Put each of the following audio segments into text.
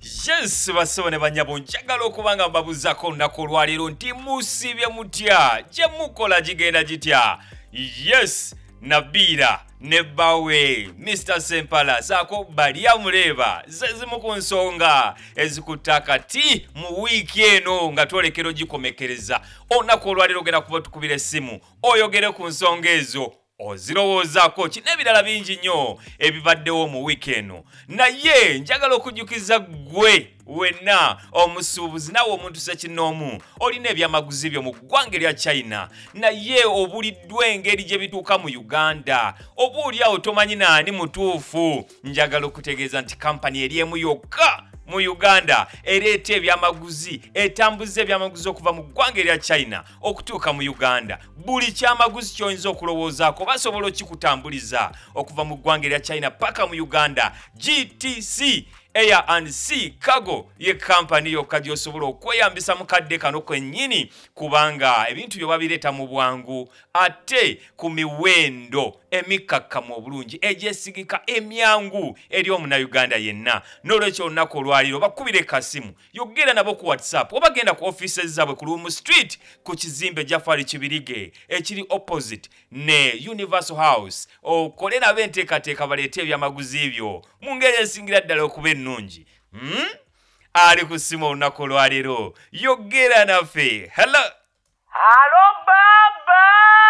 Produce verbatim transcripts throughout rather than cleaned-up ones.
Yes, basone banyabo njagala okubanga mbabuzako nnako lwaliro nti musibye mutya gye mukola gigenda gitya. Yes, Nabilah ne bawe Mister Sempala saako Baryamureeba zezimu ku nsonga ezikutakati mu wiiki eno nga twolekero gikomekereza. Onnako olwaliro genda kuba tukubira essimu oyogere ku nsonga ezo ozirowoozaako ki n'ebirala bingi nnyo ebibaddewo mu wiiki eno. Naye njagala okujjukiza ggwe wenna omusuubuzi nawe omuntu sekinnoomu olina ebyamaguzi byo mu ggwanga lya China naye obuliddwa engeri gye bituuka mu Uganda obuulyawo tomanyi naani mutuufu. Njagala okutegeeza nti kampani eri emu yokka mu Uganda ereeta ebyamaguzi etambuza ebyamaguzi okuva mu ggwanga lya China okutuuka mu Uganda. Buli kyamaguzi ky'oyinza okulowoozaako basobola okikutambuliza okuva mu ggwanga lya China paka mu Uganda. G T C Air and Sea Cargo ye kampani yokka gy'osobola okweyambisa mu kadde kano kwennyini kubanga ebintu byo babireeta mu bwangu ate ku miwendo emikakkamu obulungi egyesigika emyangu eri omunnayuganda yenna. N'olwekyo olunaku olwaliro bakubire kasimu yogera nabo ku WhatsApp oba genda ku offices zaabwe ku Lumu Street ku kizimbe Jafari Kibirige ekiri opposite ne Universal House okole nabo enteekateeka baleete ebyamaguzi byo mu ngeri esingira ddala okuba ennungi. Hmm? Ali ku ssimu olunaku olwaliro yogera naffe. Hello. Hello baba.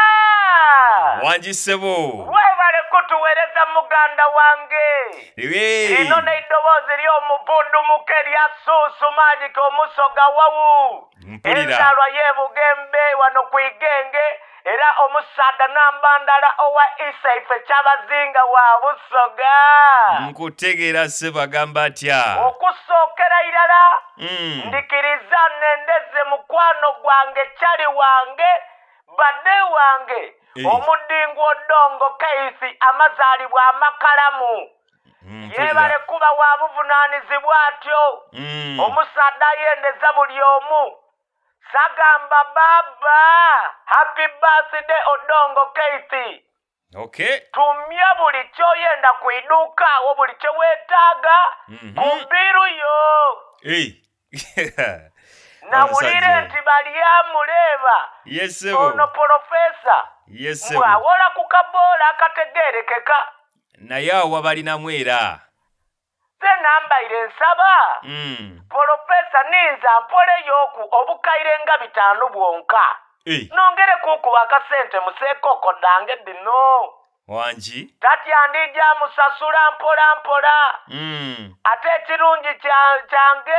Wanjisebo. Webale kutuweereza muganda wange. Ewe. Lino n'eddoboozi ly'omubundu muke lya Suusu Magic omusoga wawu. Mpulira. Enzaalwa y'Ebugembe wano ku Igenge era omusaada Nambandala owa Isaife Kyabazinga wa Busoga. Nkutegeera se bagamba atya. Okusookera irala. Mm. Ndikiriza nendeze mukwano gwange kyali wange badde wange. Hey. Omudingu Odongo Keisi amazaalibwa amakalamu. Mm, Yebale kuba wa buvunaanyizibwa atyo. Mm. Omusaada yendeza buli omu. Sagamba baba. Happy birthday Odongo Keisi. Okay. Tumya buli kyoyenda ku iduuka wo buli kye weetaaga Mhm. ku mbiru yo. Hey. Nawulire nti Baryamureeba. Yes, sebo. Ono profesa. Yes, sebo. Mwawola ku kaboola akategeerekeka. Naye awo balinamu era. Se nambaire nsaba. Mm. Profesa ninza mpoleyo oku obukaire nga bitaano bwonka. Hey. Nongere kukuba akasente mu seekoko dange dino. Wanji. Tatya ndijja musasula mpola mpola. Mm. Ate ekirungi kya- kyange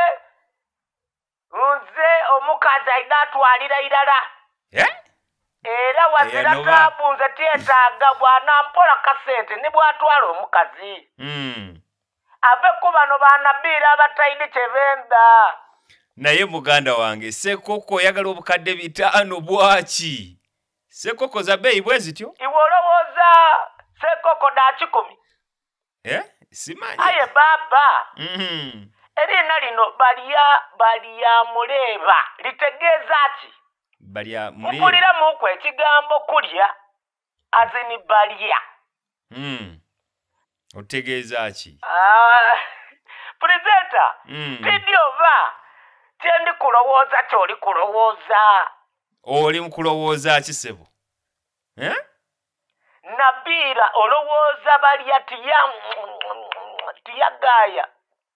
nze omukazi ayina atwalira irala. Eh? Era wazira Eya, taabu nze tyetaaga bw'anampola kasente ne bw'atwala omukazi. Mm. Ave ku bano ba Nabilah abatayidi kye benda. Naye muganda wange sekoko oyagala obukadde bitaano bwaki? Sekoko za bbeeyi bwe zityo? Iwe olowooza seekoko da kikumi? Eh? Simanyi. Aye baba. Mm. Erina lino Barya Baryamureeba litegeeza ki? Baryamureeba. Mpuliramuku ekigambo kulya azini balya. Mm. Otegeeza ki? Ah, Presenter, Mm. tidyova kyendi kulowooza ky'oli kulowooza. Oli mu kulowooza ki sebo? Eh? Nabilah olowooza balya tiya tiyagaaya.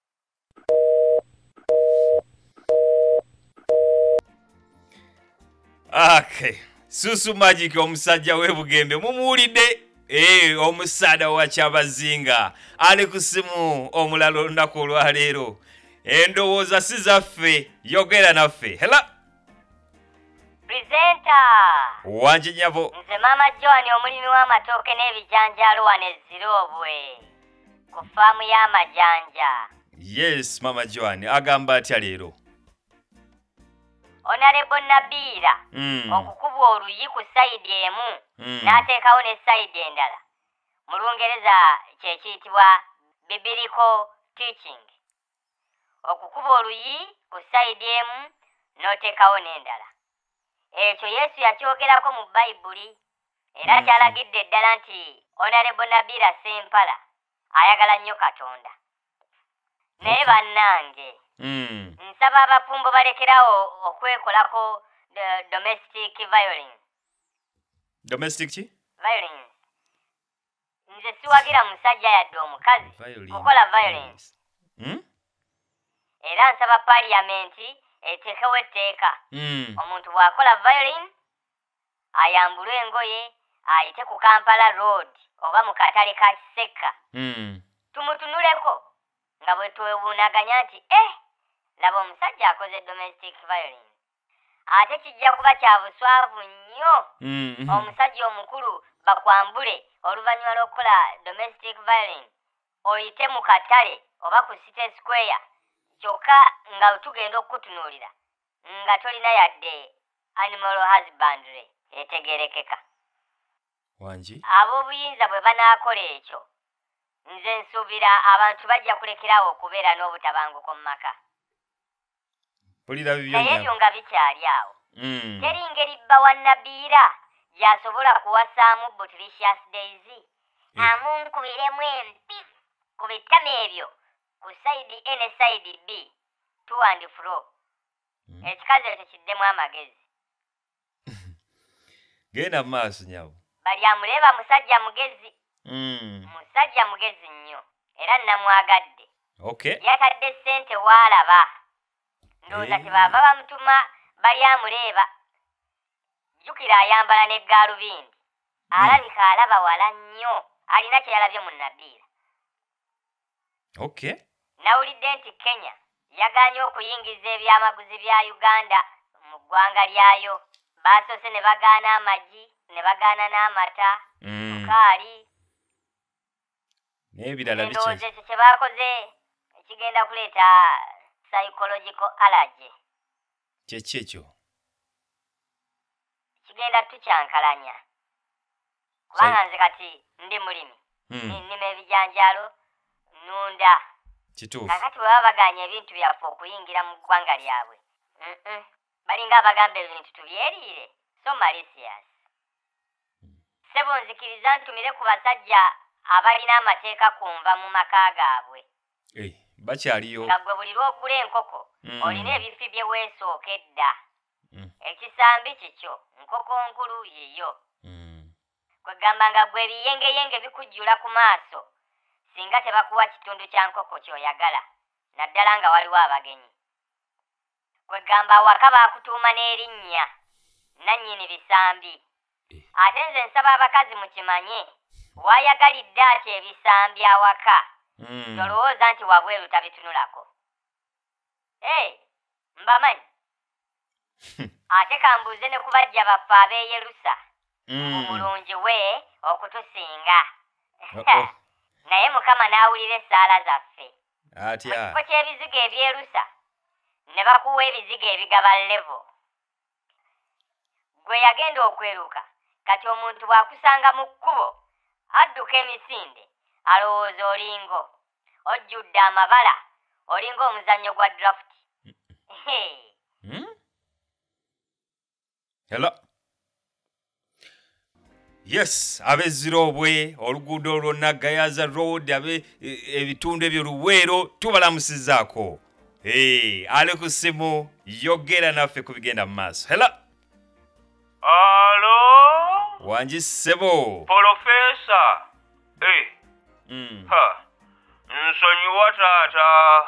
Okay. Suusu Magic omusajja w'Ebugembe mumuwulidde. Eh, omusaada wa Kyabazinga ali ku ssimu omulala olunaku olwaleero. Endowooza si zaffe yogera naffe. Hello. Presenter. Wanji nyabo. Nze Mama Joan omulimi w'amatooke n'ebijanjaalo wano ezzirobwe ku faamu y'amajanja. Yes, Mama Joan agamba atya leero. Honorable Nabilah Mm. okukuba oluyi ku sayidi emu Mm. n'ateekawo ne sayidi endala. Mu Lungereza kye kiyitibwa biblical teaching. Okukuba oluyi ku sayidi emu n'oteekawo n'endala. Ekyo Yesu yakyogerako mu Bayibuli era Mhm. kyalagidde ddala nti Honorable Nabilah Sempala ayagala nnyo Katonda. naye bannange Mm. nsaba abafumbo balekerawo okwekolako the domestic violence. Domestic chi? Violence. Nze siwagira musajja yadde omukazi kukola violence. Mm? Era nsaba parliamenti etekewo etteeka. Mm. Omuntu bw'akola violence ayambulwe engoye ayite ku Kampala Road oba mu katale ka Kiseka. Mm. Tumutunuleko nga bwe twewuunaganya nti eh laba omusajja akoze domestic violence. Ate kijja kuba kya buswavu nnyo Mm. omusajja omukulu bakwambule oluvannyuma lw'okukola domestic violence oyite mu katale oba ku City Square kyokka nga tugenda okutunuulira nga tolina yadde animal husbandry etegerekeka. Wanji? Ab'obuyinza bwe banaakola ekyo nze nsuubira abantu bajja kulekerawo okubeera n'obutabanguko mu maka. Pulira bibyo naye ebyo nnyabo. nga bikyali awo. Mm. Teri ngeri bba wa Nabilah gy'asobola kuwasaamu Botricious Daisy amunkubiremu empi ku bitama ebyo ku sayidi A ne sayidi B to and fro. Ekikazi ekyo kiddemu amagezi. Genda mu maaso nnyabo. Baryamureeba musajja mugezi. Mm. Musajja mugezi nnyo era namwagadde. Okay. Yatadde ssente waalaba. Ndowooza Eh. tebaava bamutuma Baryamureeba. Jjukira ayambala ne gaalubindi. Alabika alaba wala nnyo. Alina kye yalabye mu Nabilah. Okay. Nawulidde nti Kenya yagaanye okuyingiza ebyamaguzi bya Uganda mu ggwanga lyayo. Baasoose ne bagaana amagi, ne bagaana n'amata, Mm. sukaali. N'ebirala biki? Endowooza ekyo kye baakoze ekigenda kuleeta psychological allergy. Kyeki ekyo? Kigenda tukyankalanya. Kubanga nze kati ndi mulimi. Mm. Nnima ebijanjaalo, nnunda. Kituufu. Kakati bwe baba baganya ebintu byaffe okuyingira mu ggwanga lyabwe. Mm-mm. Balinga abagamba ebintu tubyeriire. So malicious. Ssebo nzikiriza ntumire ku basajja abalina amateeka ku nva mu maka gaabwe. Eh, bakyaliyo. Nga gwe buli lw'ogula enkoko Mm. olina ebifi bye weesooka edda. Mm. Ekisambi kikyo nkoko nkulu yiyo. Mm. Kwegamba nga gwe ebiyengeyenge bikujjula ku maaso singa tebakuwa kitundu kya nkoko ky'oyagala naddala nga waliwo abagenyi. Kwegamba awaka baakutuuma n'erinnya nannyini bisambi. Ate nze nsaba abakazi mukimanye waayagalidde ati ebisambi awaka Mm. tolowooza nti wabweru tabitunulako. Hey, mbamanyi. Ate kambuuze ne ku bajja baffe ab'e Yerusa. Mm. Mulungi we okutusinga. Oh, oh. Naye Mukama n'awulira essaala zaffe. Mu Atya. kifo ky'ebizigo ebyerusa ne bakuwa ebizigo ebigaba levo. Gwe yagenda okweruka kati omuntu bw'akusanga mu kkubo adduka emisinde alowooza olingo ojjudde amabala olinga omuzannyo gwa draft. Hey. Hmm? Hello. Yes, abezirobwe oluguudo lwonna Gayaza Road abe e- ebitundu ebyo Luweero tubalamusizaako. Hey, ali ku simu yogera naffe ku bigenda mu maaso. Hello. Alo? Wanji ssebo. Profesa. Eh. Mm. Ha. Nsonyiwa taata.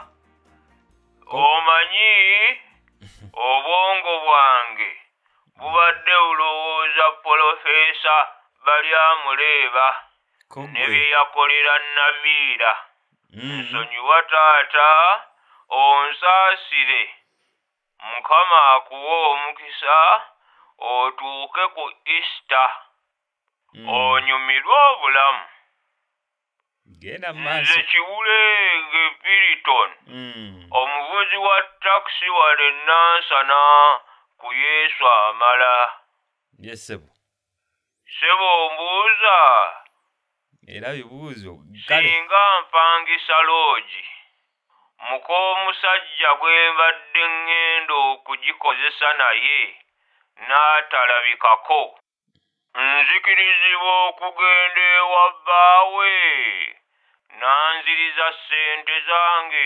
Omanyi obwongo bwange bubadde bulowooza Profesa Baryamureeba ne Kogwe. bye yakolera Nabilah. Mm. Nsonyiwa taata onsaasire. Mukama akuwa omukisa otuuke ku Easter. Mm. Onyumirwe obulamu. Genda mu maaso. Nze Kiwulenge Piriton. Mm. Omuvuzi wa takisi wale Nansana ku Yesu amala. Yes, ssebo. Sebo mbuuza. Era bibuuzo. Kale. Singa mpangisa loogi. Muko omusajja gwe mbadde ngenda okugikozesa naye n'atalabikako. Nzikirizibwa okugenda ewa bbaawe nanziriza ssente zange.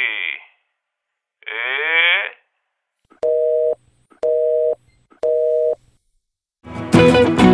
Eh?